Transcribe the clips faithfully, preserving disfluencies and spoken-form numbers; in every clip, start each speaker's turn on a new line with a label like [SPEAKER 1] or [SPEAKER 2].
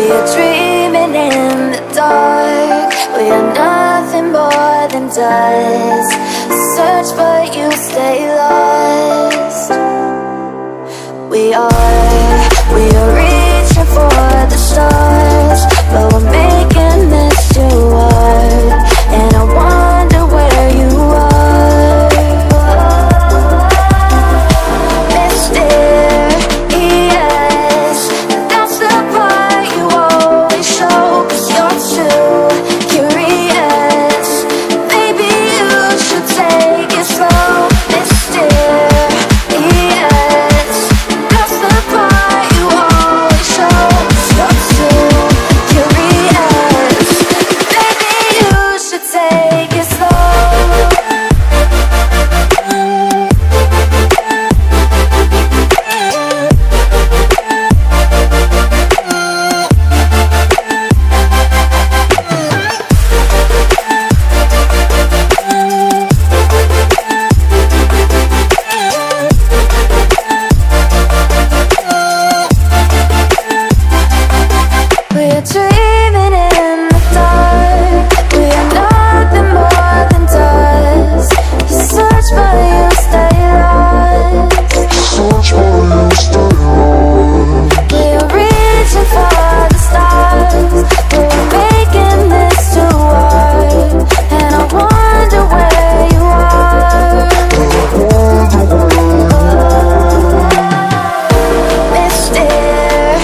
[SPEAKER 1] We are dreaming in the dark. We are nothing more than dust. Search but you stay lost. We are, we are reaching for the stars, but we're making this too hard. And I wonder where you are. Mysterious, that's the part you always show. 'Cause you're too curious. Maybe you should take it slow. Mysterious, that's the part you always show. 'Cause you're too curious. Maybe you should take it slow. We're dreaming in the dark. We are nothing more than dust. You search but you stay lost. Search but you stay lost. We are reaching for the stars, but we're making this too hard. And I wonder where you are. Mysterious,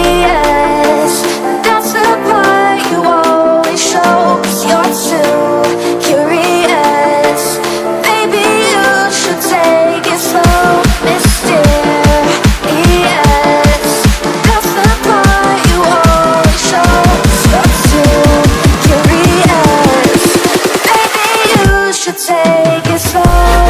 [SPEAKER 1] that's the part you always show. 'Cause you're too curious. Maybe you should take it slow. Mysterious, that's the part you always show. 'Cause you're too curious. Maybe you should take it slow.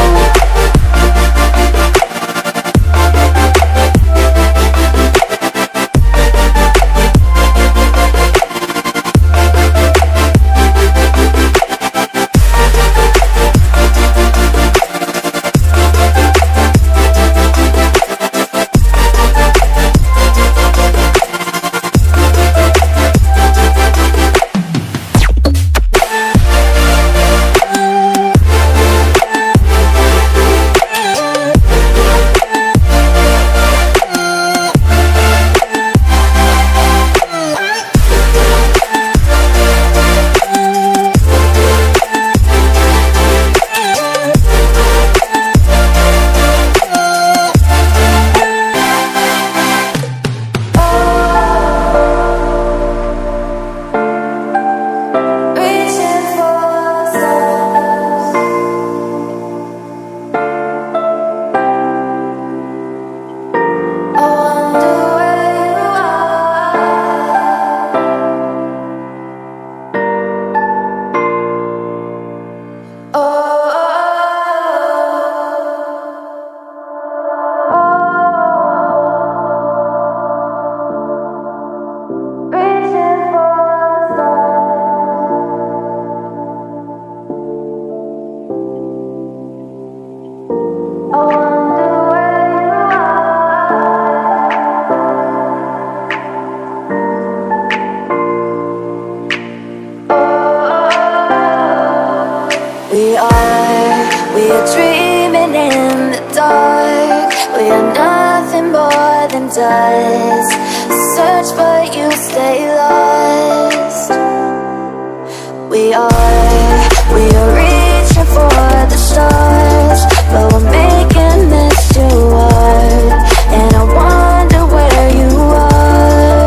[SPEAKER 1] Reaching for stars. I wonder where you are. Oh. Reaching for stars. I wonder where you are. We are, we are dreaming in the dark. We are nothing more than dust. Search but you stay lost. We are, we are reaching for the stars, but we're making this too hard. And I wonder where you are.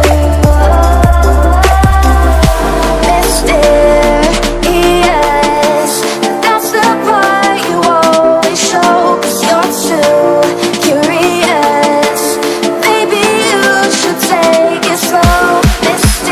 [SPEAKER 1] Mysterious, that's the part you always show. 'Cause you're too curious. Maybe you should take it slow. Mysterious,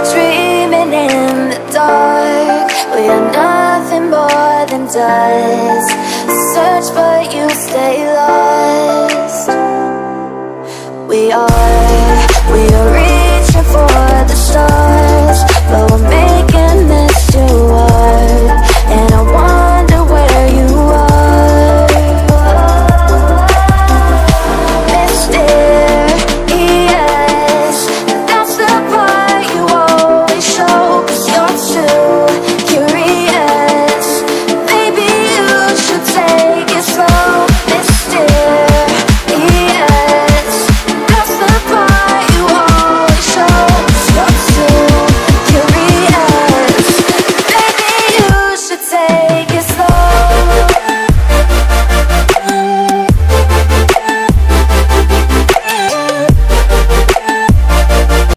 [SPEAKER 1] are dreaming in the dark. We are nothing more than dust. Search but you stay lost. We are, we are reaching for the stars, but we'll